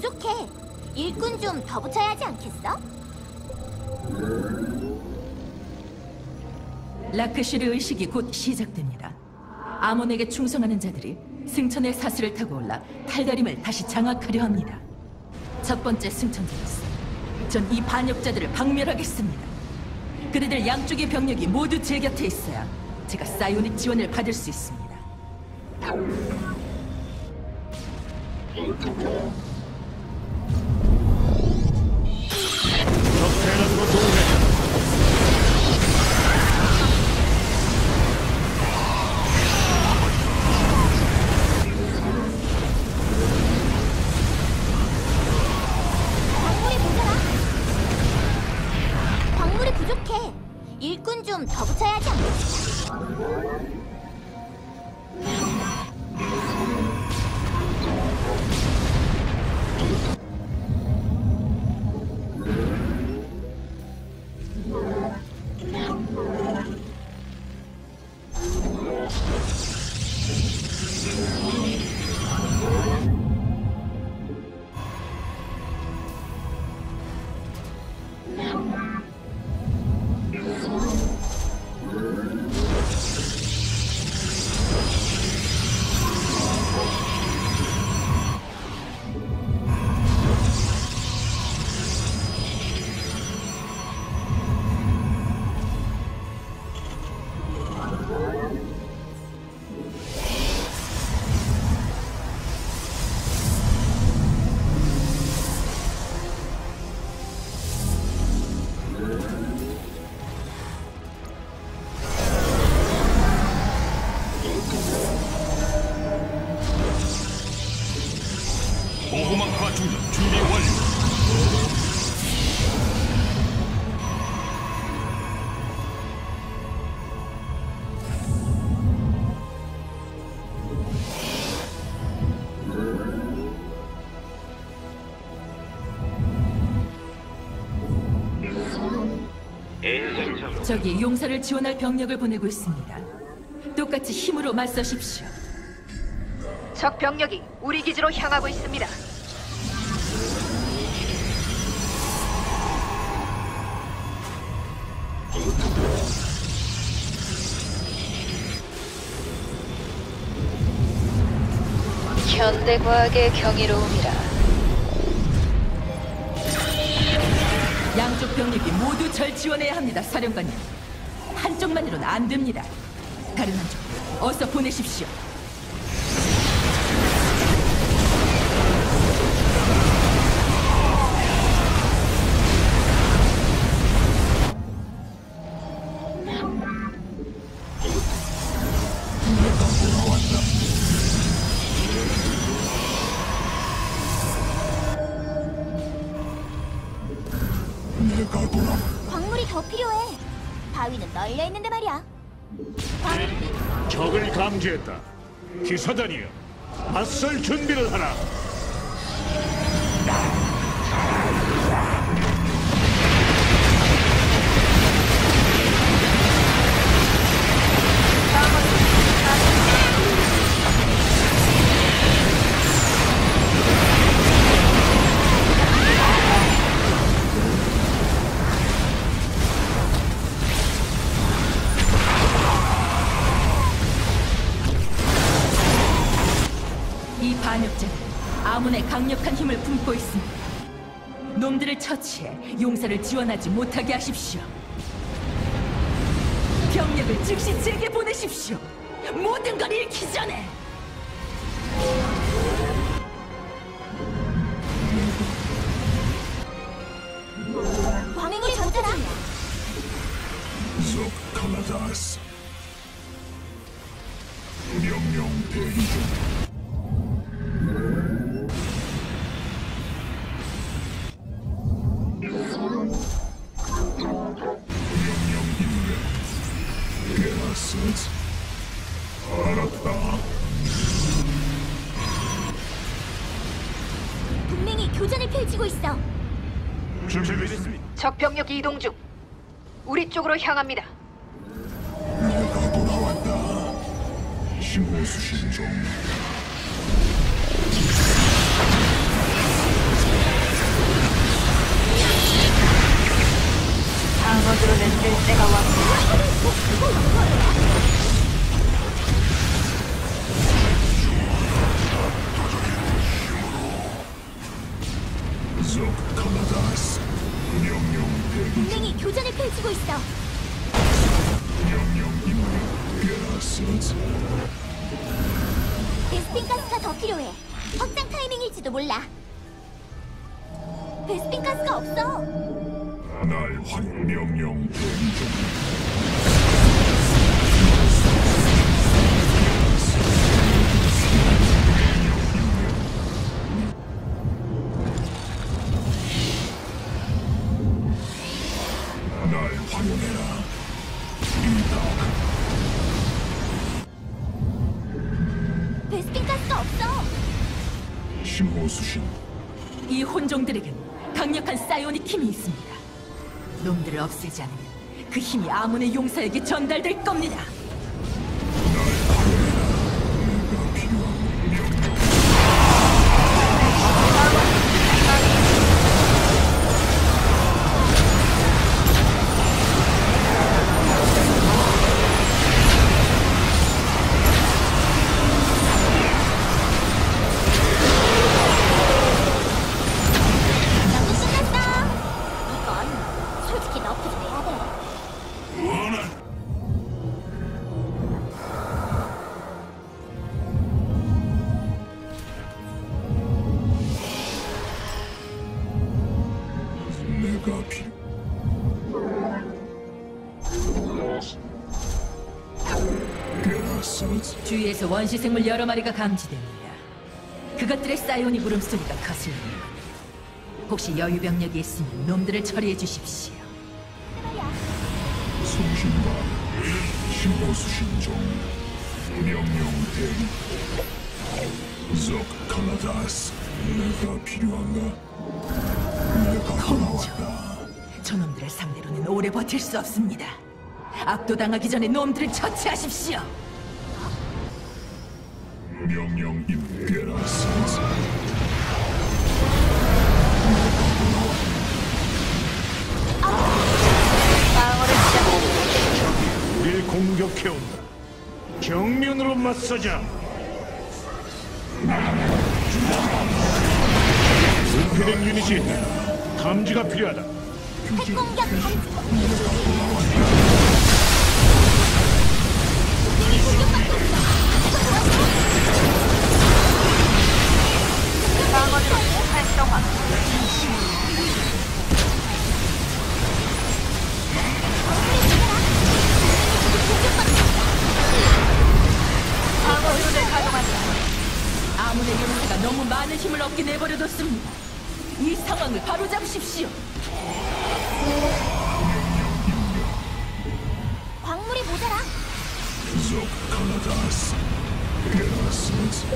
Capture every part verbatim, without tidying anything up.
부족해. 일꾼 좀 더 붙여야 하지 않겠어? 라크슈르 의식이 곧 시작됩니다. 아몬에게 충성하는 자들이 승천의 사슬을 타고 올라 탈다림을 다시 장악하려 합니다. 첫 번째 승천자로서 전 이 반역자들을 박멸하겠습니다. 그들들 양쪽의 병력이 모두 제 곁에 있어야 제가 사이오닉 지원을 받을 수 있습니다. 적대는 것 동네. 광물이 모자라. 광물이 부족해. 일꾼 좀 더 붙여야 하지 않겠어? 보호막파 충전 준비 완료. 저기 용사를 지원할 병력을 보내고 있습니다. 똑같이 힘으로 맞서십시오. 적 병력이 우리 기지로 향하고 있습니다. 현대과학의 경이로움이라. 양쪽 병력이 모두 절 지원해야 합니다, 사령관님. 한쪽만으로는 안 됩니다. 다른 한쪽, 어서 보내십시오. 광물이 더 필요해. 바위는 널려 있는데 말이야. 광... 적을 감지했다. 기사단이여, 맞설 준비를 하라. 이 반역자는 아몬의 강력한 힘을 품고 있습니다. 놈들을 처치해 용사를 지원하지 못하게 하십시오. 병력을 즉시 제게 보내십시오. 모든 걸 잃기 전에. 광물이 전투다. 속 칼라다스. 명령 대기 중. 알았다. 동맹이 교전을 펼치고 있어. 준비됐습니다. 적 병력 이동 중. 우리 쪽으로 향합니다. 내가 돌아왔다. 신호 수신 중. 필요해. 확장 타이밍일지도 몰라. 베스핀 가스가 없어. 날 환 명령 대기 중. 날 활용해라. 이다. 베스핀 가스가 없어. 신호 수신. 이 혼종들에겐 강력한 사이오닉 힘이 있습니다. 놈들을 없애지 않으면 그 힘이 아몬의 용사에게 전달될 겁니다. 내가 필요한 명령. 너무 끝났어. 이건 솔직히 너프 좀 해야 돼. 원한. 내가 필요. 깨라스는 주위에서 원시 생물 여러 마리가 감지됩니다. 그것들의 사이오닉 울음소리가 거슬립니다. 혹시 여유 병력이 있으면 놈들을 처리해 주십시오. 송신과 신호 수신 중. 명령 대기. 적 카나다스. 내가 필요한가? 내가 돌아왔다. 저놈들을 상대로는 오래 버틸 수 없습니다. 압도당하기 전에 놈들을 처치하십시오. 명령 임깨라스. 방어를 시작합니다. 우릴 공격해온다. 정면으로 맞서자. 은폐된 유닛이 감지가 필요하다. 핵공격 감지. 방어를 활성화. 방어 드론을 가동한다. 아몬의 용사가 너무 많은 힘을 얻게 내버려뒀습니다. 이 상황을 바로잡으십시오. 광물이 모자라. 적 카나다스. 깨라스.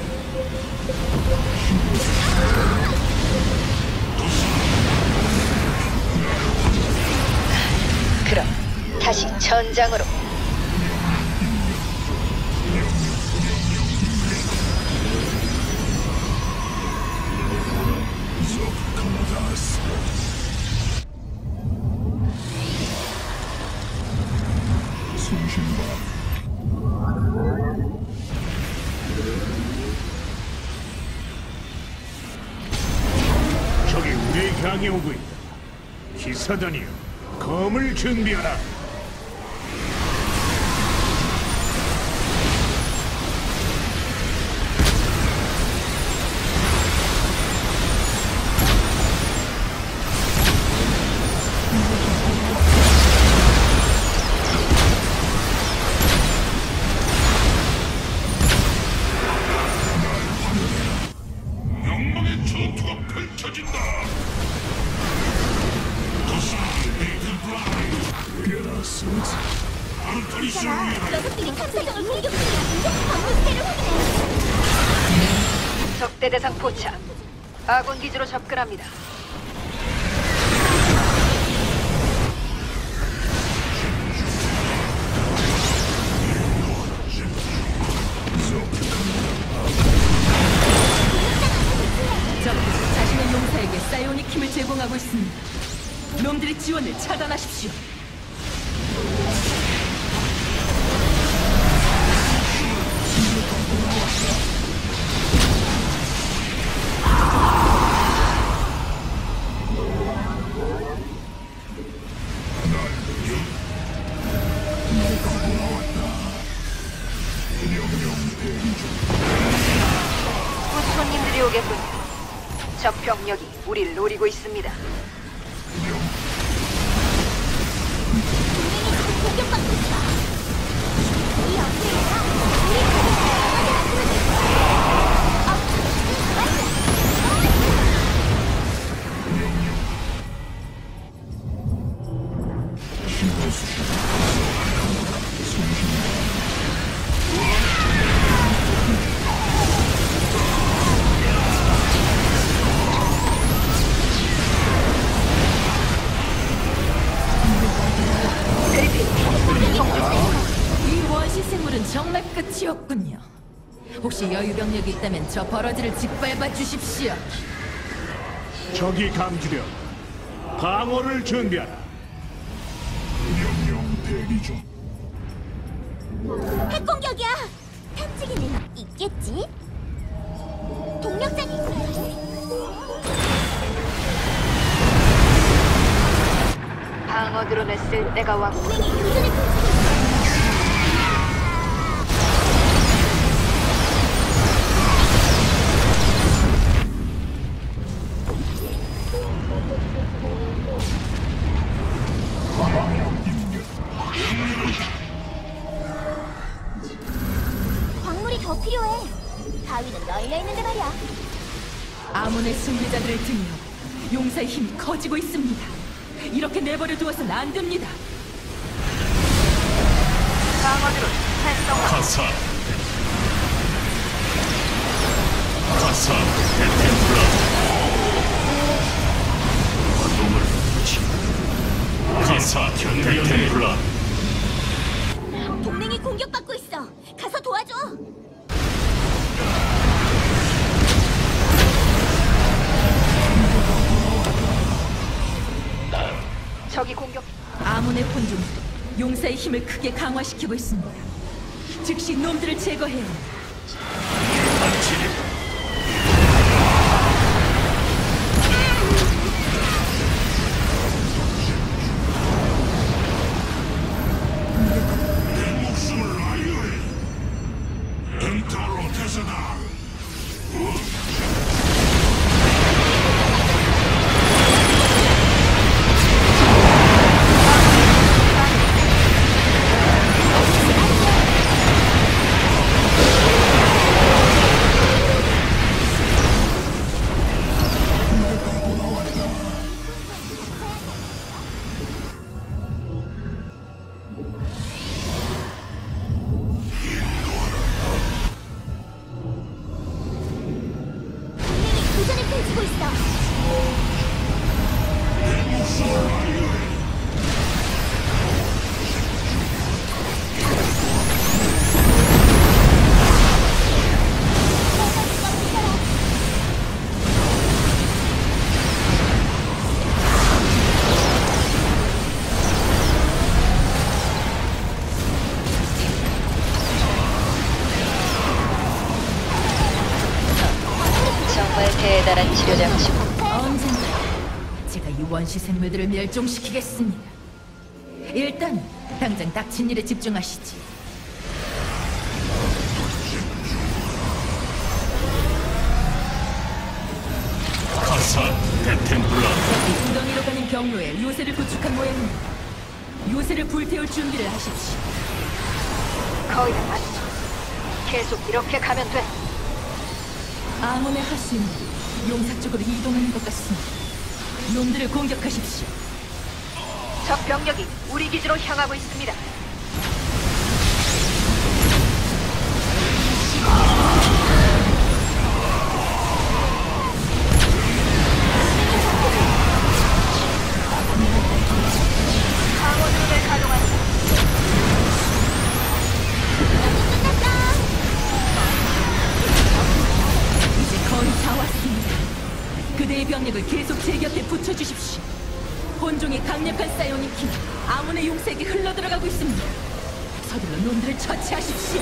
그럼 다시 전장으로. 적 카나다스. 송신과 적이 우리를 향해 오고 있다. 기사단이여, 검을 준비하라. 영광의 전투가 펼쳐진다. 깨라스. 안타리스를 위하여. 녀석들이 탐사정을 공격 중이야. 방문대를 확인해. 적대 대상 포착. 아군 기지로 접근합니다. 적들이 자신의 용사에게 사이오닉 힘을 제공하고 있습니다. 놈들의 지원을 차단하십시오. 오겠군. 적 병력이 우리를 노리고 있습니다. 공격받고 있어. 이 업그레이드가 우리 가족을 만들어줄 거야. 업그레이드 완료. 이 원시 생물은 정말 끝이었군요. 혹시 여유 병력이 있다면 저 버러지를 짓밟아 주십시오. 적이 감지되어 방어를 준비하라. 명령 대기 중. 핵공격이야. 탐지기는 있겠지? 동력장이 방어 드론을 쓸 때가 왔고 동맹이 교전을 펼치고 있어. 광물이 더 필요해. 바위는 널려 있는데 말이야. 아몬의 승리자들을 등려 용사의 힘이 커지고 있습니다. 이렇게 내버려 두어서는 안 됩니다. 방어 드론 활성화. 가사. 가사. 대템플라. 활동을 치. 가사. 대템플라. 동맹이 공격받고 있어. 가서 도와줘. 적이 공격. 아몬의 혼종들이 용사의 힘을 크게 강화시키고 있습니다. 즉시 놈들을 제거해야 합니다. 반칙. 내 목숨을 아유해. 엔타로 태세다. 동맹이 교전을 펼치고 있어. 정말 대단한 치료 장치. 언젠가 제가 이 원시 생물들을 멸종시키겠습니다. 일단 당장 닥친 일에 집중하시지. 가사. 대템플라. 이 구덩이로 가는 경로에 요새를 구축한 모양입니다. 요새를 불태울 준비를 하십시오. 거의 다 왔어. 계속 이렇게 가면 돼. 아몬의 하수인들이 용사 쪽으로 이동하는 것 같습니다. 놈들을 공격하십시오. 적 병력이 우리 기지로 향하고 있습니다. 방어 드론을 가동한다. 이제 거의 다 왔습니다. 그대의 병력을 계속 제 곁에 붙여주십시오. 혼종의 강력한 사이오닉 힘이 아몬의 용사에게 흘러들어가고 있습니다. 서둘러 놈들을 처치하십시오.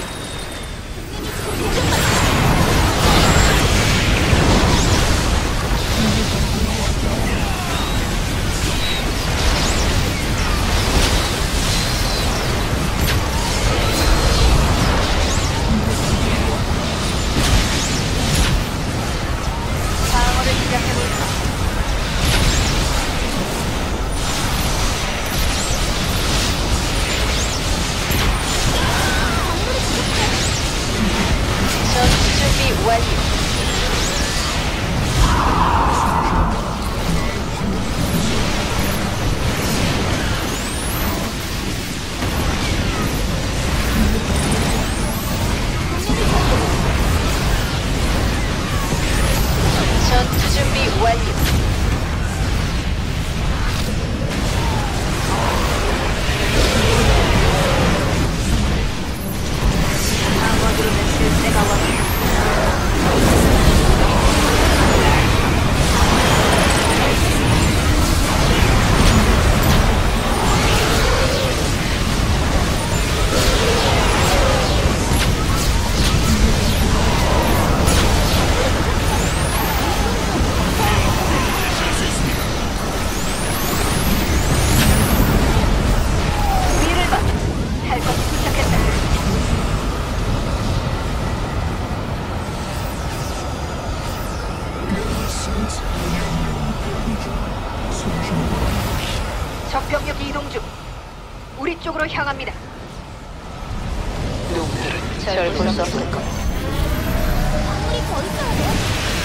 쪽으로 향합니다. 놈들은 절 볼 수 없을 거야. 광물이 더 있어야 돼.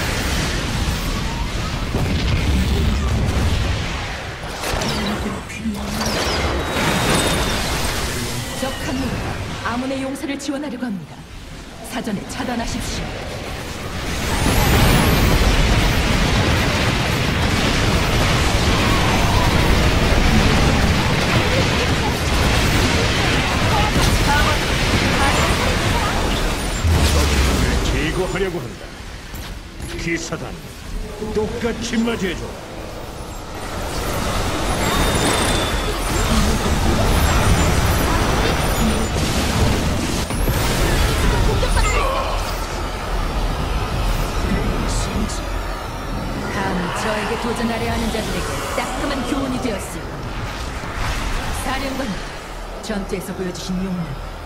적 한 명이 아몬의 용사를 지원하려고 합니다. 사전에 차단하십시오. 적을 제거하려고 한다. 기사단, 똑같이 맞이해줘. 감히 저에게 도전하려 하는 자들에게 따끔한 교훈이 되었을 겁니다. 사령관님, 전투에서 보여주신 용맹